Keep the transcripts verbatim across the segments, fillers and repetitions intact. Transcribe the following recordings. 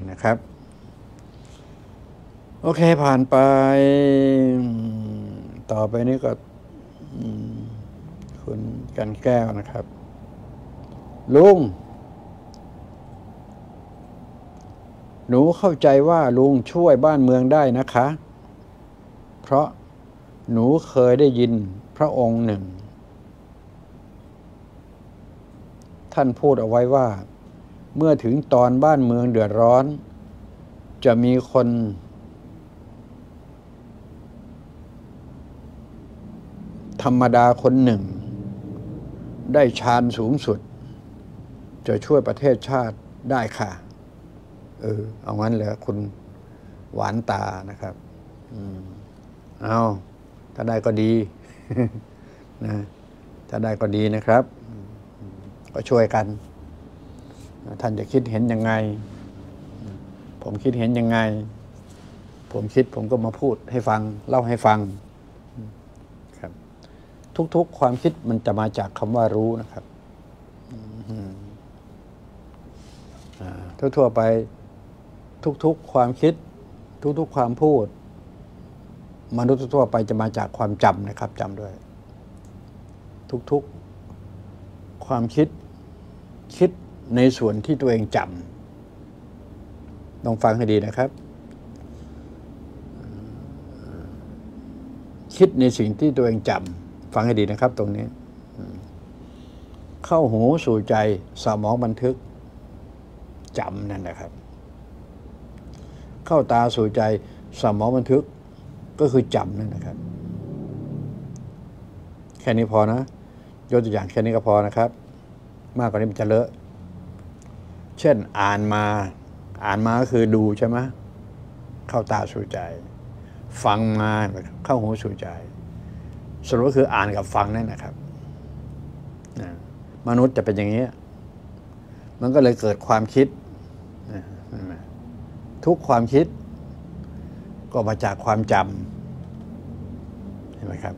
นะครับโอเคผ่านไปต่อไปนี้ก็คุณกันแก้วนะครับลุงหนูเข้าใจว่าลุงช่วยบ้านเมืองได้นะคะเพราะหนูเคยได้ยินพระองค์หนึ่งท่านพูดเอาไว้ว่าเมื่อถึงตอนบ้านเมืองเดือดร้อนจะมีคนธรรมดาคนหนึ่งได้ฌานสูงสุดจะช่วยประเทศชาติได้ค่ะเออเอางั้นเลยคุณหวานตานะครับอืมเอาถ้าได้ก็ดีนะถ้าได้ก็ดีนะครับก็ช่วยกันท่านจะคิดเห็นยังไงผมคิดเห็นยังไงผมคิดผมก็มาพูดให้ฟังเล่าให้ฟังครับทุกๆความคิดมันจะมาจากคำว่ารู้นะครับทั่วๆไปทุกๆความคิดทุกๆความพูดมนุษย์ทั่วไปจะมาจากความจำนะครับจำด้วยทุกๆความคิดคิดในส่วนที่ตัวเองจำต้องฟังให้ดีนะครับคิดในสิ่งที่ตัวเองจำฟังให้ดีนะครับตรงนี้เข้าหูสู่ใจสมองบันทึกจำนั่นนะครับเข้าตาสู่ใจสมองบันทึกก็คือจำนั่นนะครับแค่นี้พอนะยกตัวอย่างแค่นี้ก็พอนะครับมากกว่านี้มันจะเลอะเช่นอ่านมาอ่านมาก็คือดูใช่ไหมเข้าตาสู่ใจฟังมาเข้าหูสู่ใจสรุปก็คืออ่านกับฟังนั่นนะครับมนุษย์จะเป็นอย่างนี้มันก็เลยเกิดความคิดทุกความคิดก็มาจากความจำเห็นไหมครับ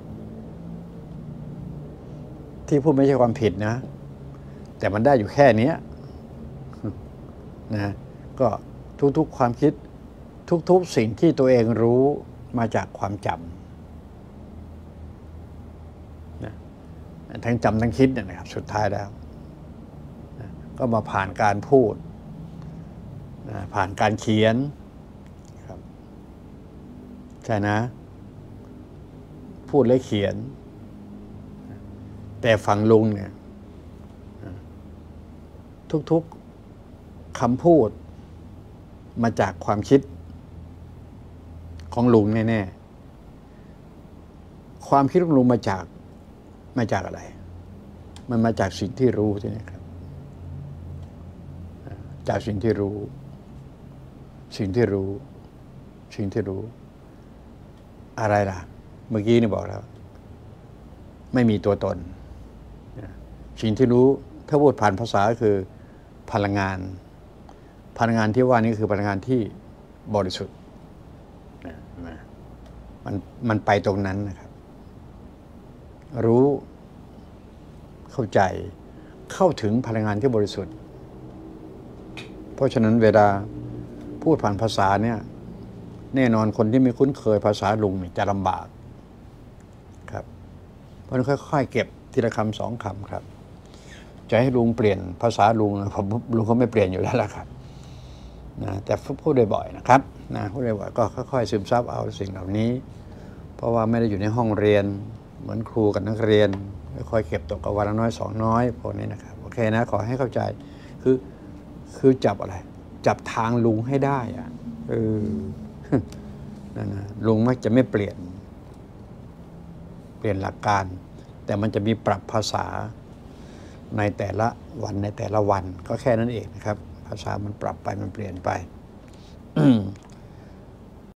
ที่พูดไม่ใช่ความผิดนะแต่มันได้อยู่แค่นี้นะก็ทุกๆความคิดทุกๆสิ่งที่ตัวเองรู้มาจากความจำนะทั้งจำทั้งคิดนะครับสุดท้ายแล้วนะก็มาผ่านการพูดนะผ่านการเขียนครับใช่นะพูดและเขียนแต่ฝั่งลุงเนี่ยทุกๆคำพูดมาจากความคิดของลุงแน่ๆความคิดของลุงมาจากมาจากอะไรมันมาจากสิ่งที่รู้ใช่ไหมครับจากสิ่งที่รู้สิ่งที่รู้สิ่งที่รู้อะไรล่ะเมื่อกี้นี่บอกแล้วไม่มีตัวตนสิ่งที่รู้ถ้าพูดผ่านภาษาคือพลังงานพลังงานที่ว่านี้คือพลังงานที่บริสุทธิ์มันมันไปตรงนั้นนะครับรู้เข้าใจเข้าถึงพลังงานที่บริสุทธิ์เพราะฉะนั้นเวลาพูดผ่านภาษาเนี่ยแน่นอนคนที่ไม่คุ้นเคยภาษาลุงจะลำบากครับเพราะฉะนั้นค่อยๆเก็บทีละคำสองคำครับจะให้ลุงเปลี่ยนภาษาลุงผมลุงเขาไม่เปลี่ยนอยู่แล้วล่ะครับนะแต่พูดบ่อยๆนะครับนะพูดบ่อยๆก็ค่อยๆซึมซับเอาสิ่งเหล่านี้เพราะว่าไม่ได้อยู่ในห้องเรียนเหมือนครูกับนักเรียนค่อยๆเก็บตกกับวันละน้อยสองน้อยพวกนี้นะครับโอเคนะขอให้เข้าใจคือคือจับอะไรจับทางลุงให้ได้อะเออนั่นนะลุงมักจะไม่เปลี่ยนเปลี่ยนหลักการแต่มันจะมีปรับภาษาในแต่ละวันในแต่ละวันก็แค่นั้นเองนะครับภาษามันปรับไปมันเปลี่ยนไป